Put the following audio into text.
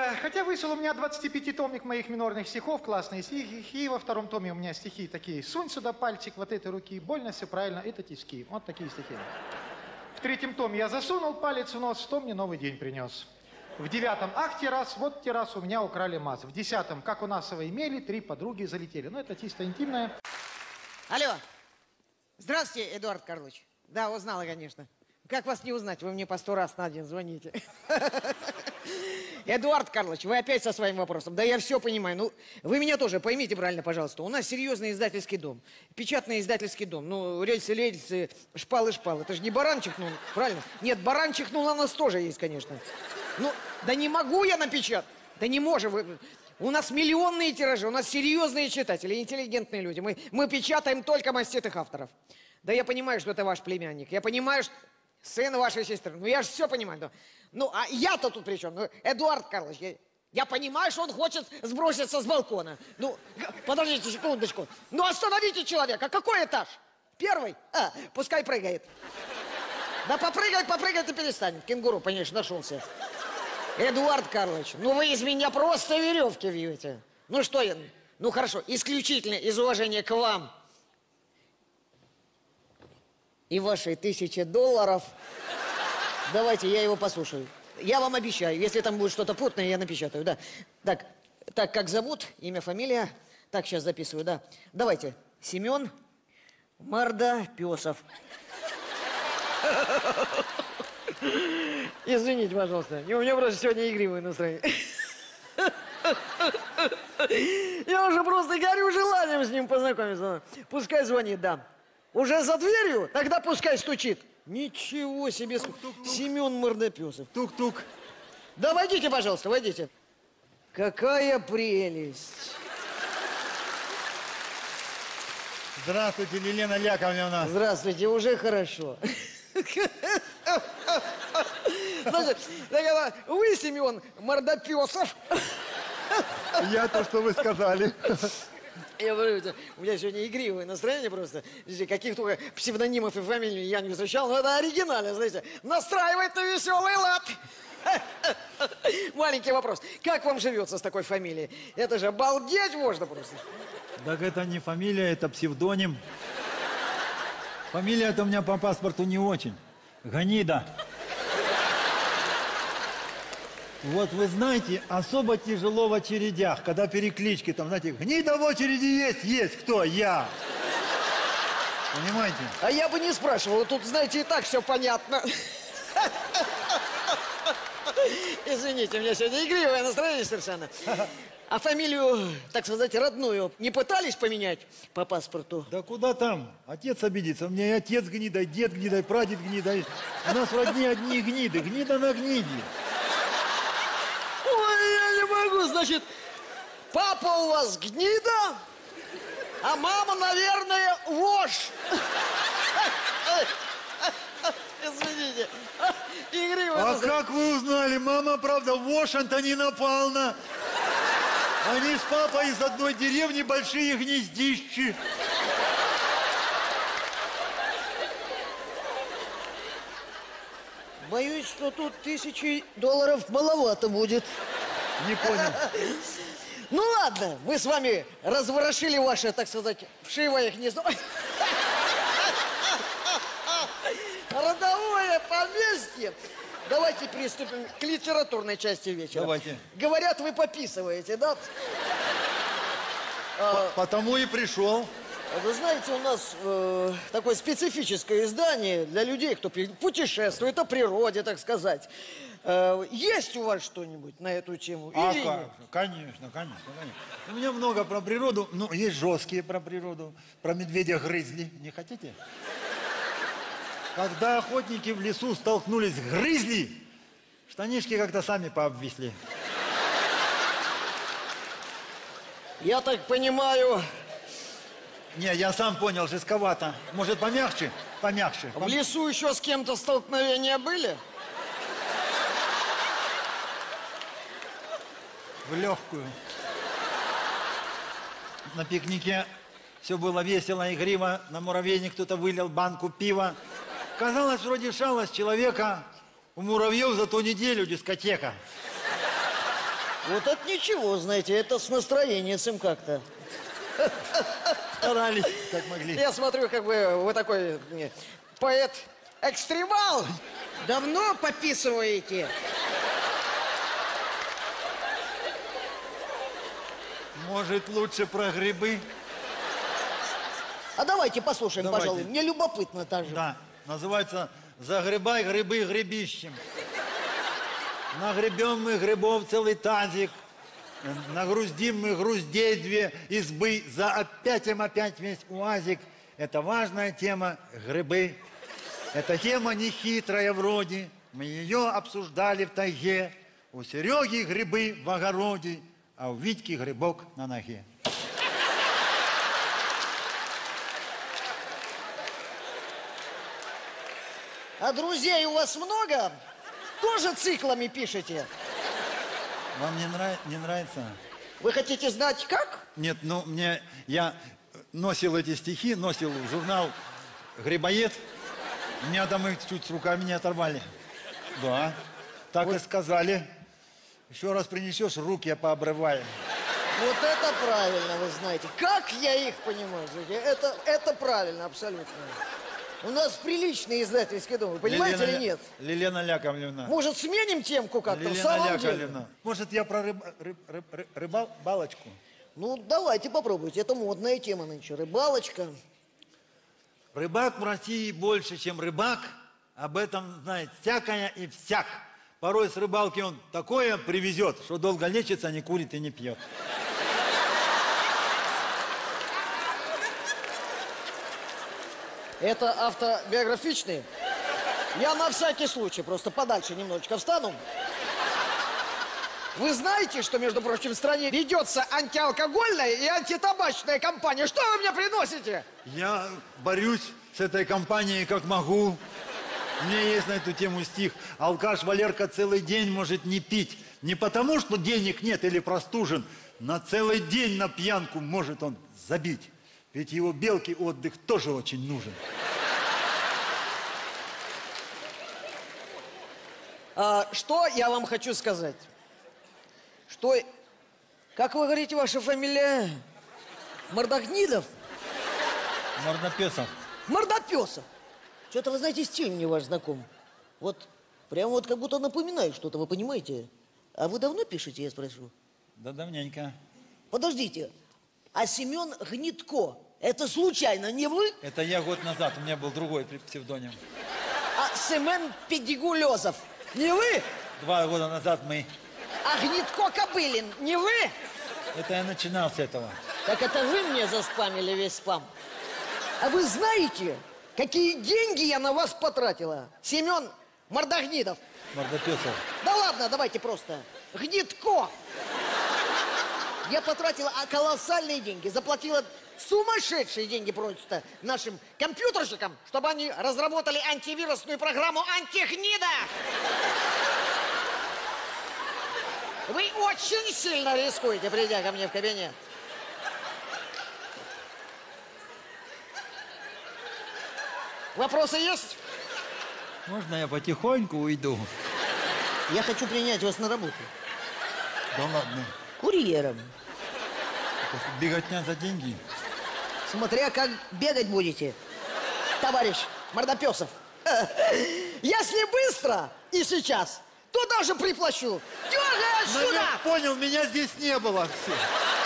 Хотя вышел у меня 25-томник моих минорных стихов, классные стихи. Во втором томе у меня стихи такие. Сунь сюда пальчик вот этой руки, больно, все правильно, это тиски. Вот такие стихи. В третьем томе я засунул палец в нос, что мне новый день принес. В 9-м, ах, террас, вот террас, у меня украли МАЗ. В 10-м, как у нас его имели, 3 подруги залетели. Ну, это чисто интимное. Алло. Здравствуйте, Эдуард Карлович. Да, узнала, конечно. Как вас не узнать? Вы мне по 100 раз на день звоните. Эдуард Карлович, вы опять со своим вопросом. Да я все понимаю. Ну, вы меня тоже поймите правильно, пожалуйста. У нас серьезный издательский дом. Печатный издательский дом. Ну, рельсы, шпалы. Это же не баран чихнул, правильно? Нет, баран чихнул, у нас тоже есть, конечно. Ну, да не могу я напечатать. Да не можем вы. У нас миллионные тиражи, у нас серьезные читатели, интеллигентные люди. Мы печатаем только маститых авторов. Да я понимаю, что это ваш племянник. Я понимаю, что сын вашей сестры. Ну, я же все понимаю. Да. Ну, а я-то тут при чем? Ну, Эдуард Карлович, я понимаю, что он хочет сброситься с балкона. Ну, подождите секундочку. Ну, остановите человека. Какой этаж? 1? Пускай прыгает. Да попрыгает и перестанет. Кенгуру, конечно, нашелся. Эдуард Карлович, ну вы из меня просто веревки вьете. Ну что я, ну хорошо, исключительно из уважения к вам и вашей $1000. Давайте, я его послушаю. Я вам обещаю, если там будет что-то путное, я напечатаю, да. Так, как зовут, имя, фамилия. Так, сейчас записываю, да. Давайте, Семен Мордопесов. Извините, пожалуйста, у меня просто сегодня игривое настроение. Я уже просто горю желанием с ним познакомиться. Пускай звонит, да. Уже за дверью? Тогда пускай стучит. Ничего себе. Семен Мордопесов. Тук-тук. Да войдите, пожалуйста, войдите. Какая прелесть. Здравствуйте, Елена Яковлевна. Здравствуйте, уже хорошо. Значит, вы, Семен Мордопесов. Я то, что вы сказали. Я говорю, у меня сегодня игривое настроение просто. Каких только псевдонимов и фамилий я не встречал, но это оригинально, знаете. Настраивает на веселый лад. Маленький вопрос. Как вам живется с такой фамилией? Это же обалдеть можно просто. Так это не фамилия, это псевдоним. Фамилия-то у меня по паспорту не очень. Гнида. Вот вы знаете, особо тяжело в очередях, когда переклички там, знаете, гнида в очереди есть, кто? Я. Понимаете? А я бы не спрашивал, тут, знаете, и так все понятно. Извините, у меня сегодня игривое настроение совершенно. А фамилию, так сказать, родную не пытались поменять по паспорту? Да куда там? Отец обидится. У меня и отец гнида, и дед гнида, и прадед гнида. У нас в родне одни гниды. Гнида на гниде. Ой, я не могу. Значит, папа у вас гнида, а мама, наверное, вошь. Извините. Игривое А как вы узнали? Мама, правда, вошь Антонина Павловна. Они с папой из одной деревни, большие гнездищи. Боюсь, что тут $1000 маловато будет. Не понял. Ну ладно, мы с вами разворошили ваше, так сказать, вшивое гнездо. Родовое поместье. Давайте приступим к литературной части вечера. Давайте. Говорят, вы пописываете, да? Потому и пришел. Вы знаете, у нас такое специфическое издание для людей, кто путешествует о природе, так сказать. Есть у вас что-нибудь на эту тему? Или нет? Конечно. У меня много про природу. Ну, есть жесткие про природу. Про медведя-грызли. Не хотите? Когда охотники в лесу столкнулись с грызли, штанишки как-то сами пообвисли. Я так понимаю... Не, я сам понял, жестковато. Может, помягче? Помягче. В лесу еще с кем-то столкновения были? В легкую. На пикнике все было весело, игриво. На муравейник кто-то вылил банку пива. Казалось, вроде шалость человека. У муравьев за ту неделю дискотека. Вот это ничего, знаете, это с настроением как-то. Старались, как могли. Я смотрю, как бы вы такой поэт-экстремал. Давно пописываете? Может, лучше про грибы? А давайте послушаем, Давайте. пожалуй. Мне любопытно даже. Да, называется «Загребай грибы гребищем». Нагребем мы грибов целый тазик, нагруздим мы груздей 2 избы, за опять весь уазик. Это важная тема грибы. Эта тема нехитрая вроде, мы ее обсуждали в тайге. У Сереги грибы в огороде, а у Витьки грибок на ноге. А друзей у вас много? Тоже циклами пишете? Вам не нравится? Вы хотите знать, как? Нет, ну я носил эти стихи, носил в журнал «Грибоед». Меня там их чуть с руками не оторвали. Да, так и сказали. Еще раз принесешь, руки я пообрываю. Вот это правильно, вы знаете. Как я их понимаю? Это правильно, абсолютно. У нас приличный издательский дом, вы понимаете или нет? Лилена Яковлевна. Может, сменим темку как-то в Лилена самом деле? Яковлевна. Может, я про рыбалочку? Ну, давайте попробуйте. Это модная тема нынче. Рыбалочка. Рыбак в России больше, чем рыбак. Об этом знает всякое и всяк. Порой с рыбалки он такое привезет, что долго лечится, не курит и не пьет. Это автобиографичный? Я на всякий случай просто подальше немножечко встану. Вы знаете, что, между прочим, в стране ведется антиалкогольная и антитабачная кампания? Что вы мне приносите? Я борюсь с этой компанией как могу. У меня есть на эту тему стих. Алкаш Валерка целый день может не пить. Не потому, что денег нет или простужен. На целый день на пьянку может он забить. Ведь его белке отдых тоже очень нужен. Что я вам хочу сказать? Что... Как вы говорите, ваша фамилия? Мордогнидов? Мордопесов. Мордопесов. Что-то, вы знаете, стиль мне ваш знаком. Вот, прям вот как будто напоминает что-то, вы понимаете? А вы давно пишете, я спрошу? Да давненько. Подождите, а Семен Гнитко, это случайно не вы? Это я год назад, у меня был другой псевдоним. А Семен Педигулезов, не вы? 2 года назад мы... А Гнитко Кобылин, не вы? Это я начинал с этого. Так это вы мне заспамили весь спам. А вы знаете, какие деньги я на вас потратила? Семен Мордогнидов. Мордопесов. Да ладно, давайте просто. Гнитко. Я потратила колоссальные деньги, заплатила сумасшедшие деньги просто нашим компьютерщикам, чтобы они разработали антивирусную программу антигнида. Вы очень сильно рискуете, придя ко мне в кабинет. Вопросы есть? Можно я потихоньку уйду? Я хочу принять вас на работу. Да ладно. Курьером. Беготня за деньги. Смотря как бегать будете, товарищ Мордопесов. Если быстро и сейчас, то даже приплачу. Дергай Ну, отсюда! я понял, меня здесь не было. Все.